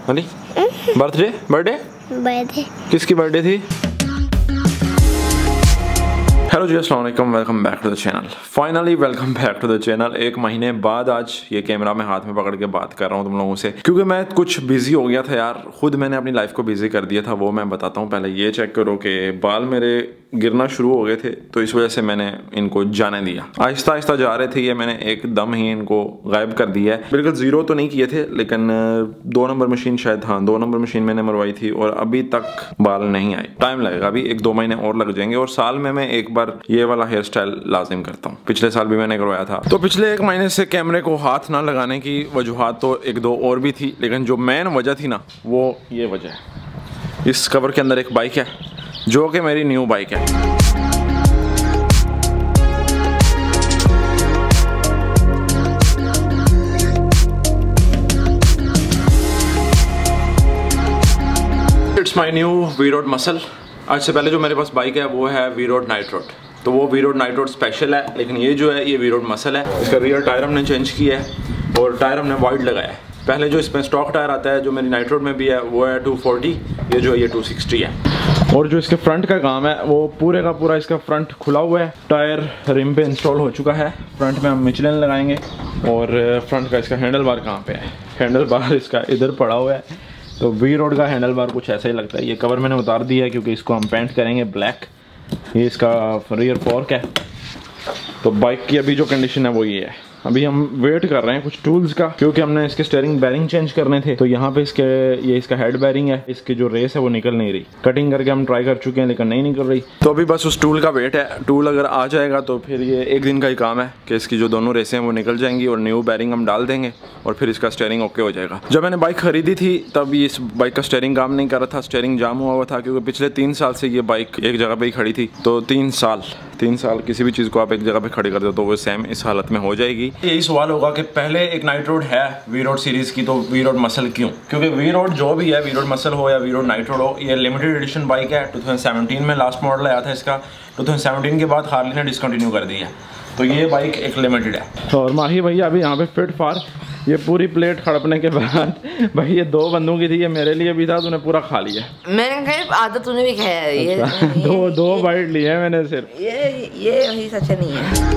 Ali birthday birthday किसकी birthday थी? Hello जी, अस्सलाम वालेकुम, welcome back to the channel. Finally welcome back to the channel. एक महीने बाद आज ये कैमरा मैं हाथ में पकड़ के बात कर रहा हूँ तुम लोगों से, क्योंकि मैं कुछ बिजी हो गया था यार। खुद मैंने अपनी लाइफ को बिजी कर दिया था, वो मैं बताता हूँ। पहले ये चेक करो कि बाल मेरे गिरना शुरू हो गए थे, तो इस वजह से मैंने इनको जाने दिया। आहिस्ता आहिस्ता जा रहे थे ये, मैंने एकदम ही इनको गायब कर दिया है। बिल्कुल जीरो तो नहीं किए थे, लेकिन 2 नंबर मशीन शायद, हाँ 2 नंबर मशीन मैंने मरवाई थी और अभी तक बाल नहीं आए। टाइम लगेगा, अभी 1-2 महीने और लग जाएंगे। और साल में मैं एक बार ये वाला हेयर स्टाइल लाजिम करता हूँ। पिछले साल भी मैंने करवाया था। तो पिछले 1 महीने से कैमरे को हाथ ना लगाने की वजूहात तो 1-2 और भी थी, लेकिन जो मेन वजह थी ना, वो ये वजह है। इस कवर के अंदर एक बाइक है जो कि मेरी न्यू बाइक है। It's my new V rod muscle. आज से पहले जो मेरे पास बाइक है वो है वी रोड नाइट रोड, तो वो V rod night rod special है, लेकिन ये जो है ये वी रोड मसल है। इसका रियर टायर हमने चेंज किया है और टायर हमने वाइड लगाया है। पहले जो इसमें स्टॉक टायर आता है जो मेरी नाइट रोड में भी है वो है 240, ये जो है ये 260 है। और जो इसके फ्रंट का काम है वो पूरे का पूरा इसका फ्रंट खुला हुआ है। टायर रिम पे इंस्टॉल हो चुका है। फ्रंट में हम मिचलिन लगाएंगे। और फ्रंट का इसका हैंडल बार कहाँ पे है? हैंडल बार इसका इधर पड़ा हुआ है। तो वी रोड का हैंडल बार कुछ ऐसा ही लगता है। ये कवर मैंने उतार दिया है क्योंकि इसको हम पेंट करेंगे ब्लैक। ये इसका रियर फॉर्क है। तो बाइक की अभी जो कंडीशन है वो ये है। अभी हम वेट कर रहे हैं कुछ टूल्स का, क्योंकि हमने इसके स्टीयरिंग बैरिंग चेंज करने थे। तो यहाँ पे ये इसका हेड बैरिंग है, इसकी जो रेस है वो निकल नहीं रही। कटिंग करके हम ट्राई कर चुके हैं लेकिन नहीं निकल रही। तो अभी बस उस टूल का वेट है। टूल अगर आ जाएगा तो फिर ये 1 दिन का ही काम है कि इसकी जो दोनों रेसें हैं वो निकल जाएंगी और न्यू बैरिंग हम डाल देंगे और फिर इसका स्टीयरिंग ओके हो जाएगा। जब मैंने बाइक खरीदी थी तब इस बाइक का स्टीयरिंग काम नहीं कर रहा था, स्टीयरिंग जाम हुआ था, क्योंकि पिछले 3 साल से ये बाइक एक जगह पे ही खड़ी थी। तो 3 साल किसी भी चीज़ को आप एक जगह पे खड़ी कर दो तो वो सेम इस हालत में हो जाएगी। यही सवाल होगा कि पहले एक नाइट रोड है वी रोड सीरीज की, तो वी रोड मसल क्यों? क्योंकि वी रोड जो भी है, वी रोड मसल हो या वी रोड नाइट रोड हो, ये लिमिटेड एडिशन बाइक है। 2017 में लास्ट मॉडल आया था इसका। 2017 के बाद हार्ली ने डिसकंटिन्यू कर दी है, तो ये बाइक एक लिमिटेड है। और माही भैया अभी यहाँ पे फिट फार ये पूरी प्लेट खड़पने के बाद भाई ये 2 बंदों की थी, ये मेरे लिए भी था, तूने पूरा खा लिया। मैंने कहा आधा तूने भी खाया है। ये दो बाइट लिए हैं मैंने सिर्फ। ये सच नहीं है।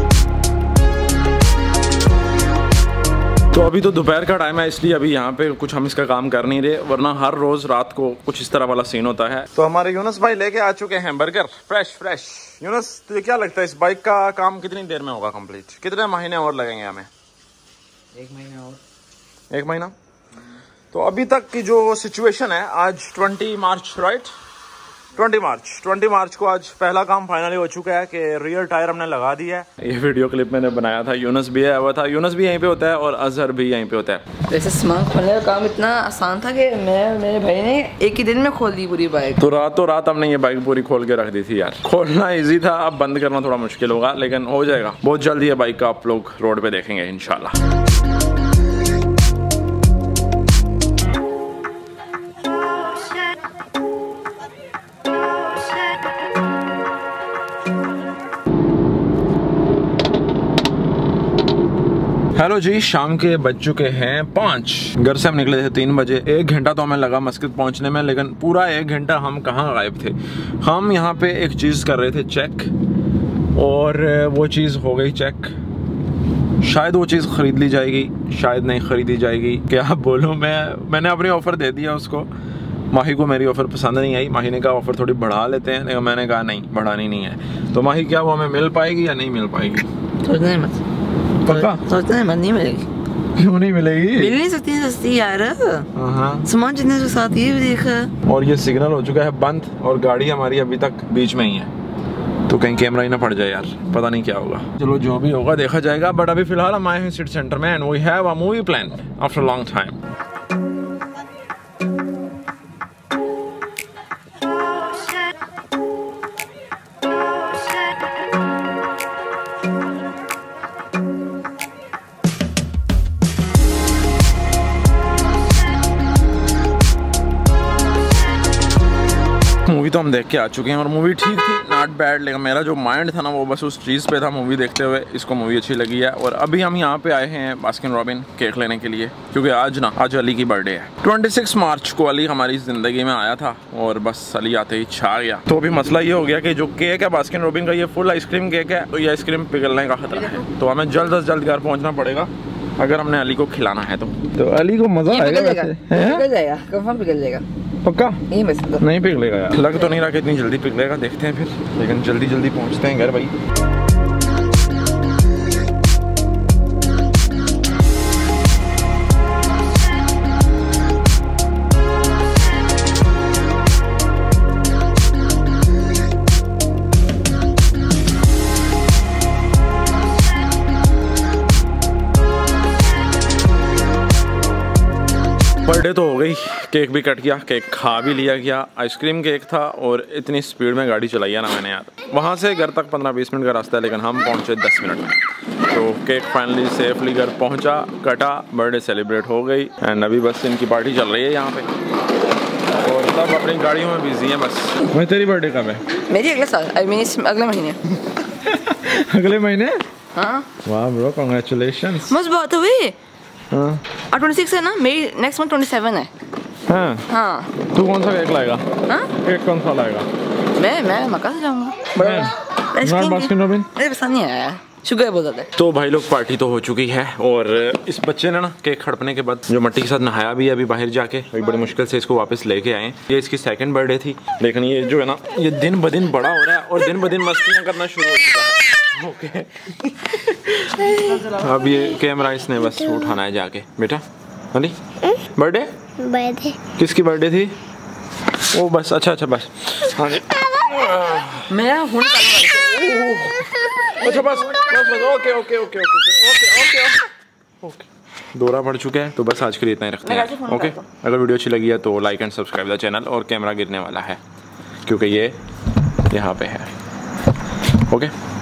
तो अभी तो दोपहर का टाइम है, इसलिए अभी यहाँ पे कुछ हम इसका काम कर नहीं रहे, वरना हर रोज रात को कुछ इस तरह वाला सीन होता है। तो हमारे यूनुस भाई लेके आ चुके हैं बर्गर फ्रेश। यूनुस तुझे क्या लगता है इस बाइक का काम कितनी देर में होगा कंप्लीट? कितने महीने और लगेंगे हमें? 1 महीना और। 1 महीना। तो अभी तक की जो सिचुएशन है, आज 20 मार्च राइट, 20 मार्च को आज पहला काम फाइनली हो चुका है कि रियर टायर हमने लगा दिया है। ये वीडियो क्लिप मैंने बनाया था, यूनुस भी आया हुआ था। यूनुस भी यहीं पे होता है और अजहर भी यहीं पे होता है। वैसे स्मार्ट खोलने का काम इतना आसान था कि मेरे भाई ने एक ही दिन में खोल दी पूरी बाइक। तो रात हमने ये बाइक पूरी खोल के रख दी थी यार। खोलना इजी था, अब बंद करना थोड़ा मुश्किल होगा, लेकिन हो जाएगा बहुत जल्दी। ये बाइक का आप लोग रोड पे देखेंगे इंशाल्लाह। हेलो जी, शाम के बज चुके हैं 5। घर से हम निकले थे 3 बजे। 1 घंटा तो हमें लगा मस्जिद पहुंचने में, लेकिन पूरा 1 घंटा हम कहाँ गायब थे। हम यहाँ पे एक चीज़ कर रहे थे चेक, और वो चीज़ हो गई चेक। शायद वो चीज़ ख़रीद ली जाएगी, शायद नहीं ख़रीदी जाएगी, क्या बोलूँ। मैंने अपनी ऑफ़र दे दिया उसको। माही को मेरी ऑफ़र पसंद नहीं आई। माही ने कहा ऑफ़र थोड़ी बढ़ा लेते हैं, लेकिन मैंने कहा नहीं, बढ़ानी नहीं है। तो माही क्या वो हमें मिल पाएगी या नहीं मिल पाएगी? पक्का सोचते हैं नहीं मिलेगी। क्यों नहीं मिलेगी? मिल नहीं सकती सस्ती यार। सामान जितने के साथ ये भी देखा। और ये सिग्नल हो चुका है बंद, और गाड़ी हमारी अभी तक बीच में ही है, तो कहीं कैमरा ही ना पड़ जाए यार, पता नहीं क्या होगा। चलो जो भी होगा देखा जाएगा, बट अभी फिलहाल हम आए हैं सिटी सेंटर में, and we have a movie plan after long time. Movie तो हम देख के आ चुके हैं और मूवी ठीक थी, नॉट बैड, लेकिन मेरा जो माइंड था ना वो बस उस चीज़ पे था मूवी देखते हुए। इसको मूवी अच्छी लगी है और अभी हम यहाँ पे आए हैं बास्किन रॉबिन केक लेने के लिए, क्योंकि आज अली की बर्थडे है। 26 मार्च को अली हमारी ज़िंदगी में आया था और बस अली आते ही छा गया। तो अभी मसला ये हो गया कि जो केक है बास्किन रॉबिन का, ये फुल आइसक्रीम केक है, तो ये आइसक्रीम पिघलने का खतरा है। तो हमें जल्द से जल्द घर पहुँचना पड़ेगा अगर हमने अली को खिलाना है तो अली को मज़ा आएगा वैसे। पिघल जाएगा, कंफर्म पिघल जाएगा पक्का? नहीं पिघलेगा यार, लग तो नहीं रहा कि इतनी जल्दी पिघलेगा, देखते हैं फिर, लेकिन जल्दी पहुंचते हैं घर भाई। बर्थडे तो हो गई, केक भी कट गया, केक खा भी लिया गया, आइसक्रीम केक था और इतनी स्पीड में गाड़ी चलाई है ना मैंने यार। वहाँ से घर तक 15-20 मिनट का रास्ता है, लेकिन हम पहुँचे 10 मिनट में। तो केक फाइनली सेफली घर पहुँचा, कटा, बर्थडे सेलिब्रेट हो गई एंड अभी बस इनकी पार्टी चल रही है यहाँ पे और सब अपनी गाड़ियों में बिजी हैं बस। मैं तेरी बर्थडे कब है? मेरी अगले साल, अगले महीने। अगले महीने? हाँ। वाह ब्रो, कांग्रेचुलेशंस। मस्त बात हुई। हाँ। 26 है ना, मेरी नेक्स्ट मंथ 27 है। हाँ। हाँ। तू कौन सा केक लाएगा? हाँ? केक कौन सा लाएगा? मैं मक्का से जाऊँगा। बास्किन रॉबिन मुझे पसंद नहीं आया, शुगर बहुत ज़्यादा है। तो भाई लोग पार्टी तो हो चुकी है और इस बच्चे ने ना केक खड़पने के बाद जो मट्टी के साथ नहाया भी है अभी बाहर जाके, बड़ी मुश्किल से इसको वापस लेके आए। ये इसकी सेकंड बर्थडे थी, लेकिन ये जो है ना ये दिन ब दिन बड़ा हो रहा है और दिन ब दिन मस्तियाँ करना शुरू हो चुका है। ओके अब ये कैमरा इसने बस उठाना है जाके। बेटा अली बर्थडे किसकी बर्थडे थी? ओ बस अच्छा बस। हाँ जी मेरा होने अच्छा बस ओके दौरा पड़ चुका है, तो बस आज के लिए इतना ही रखते हैं। ओके, अगर वीडियो अच्छी लगी है तो like and subscribe the channel, और कैमरा गिरने वाला है क्योंकि ये यहाँ पे है। ओके।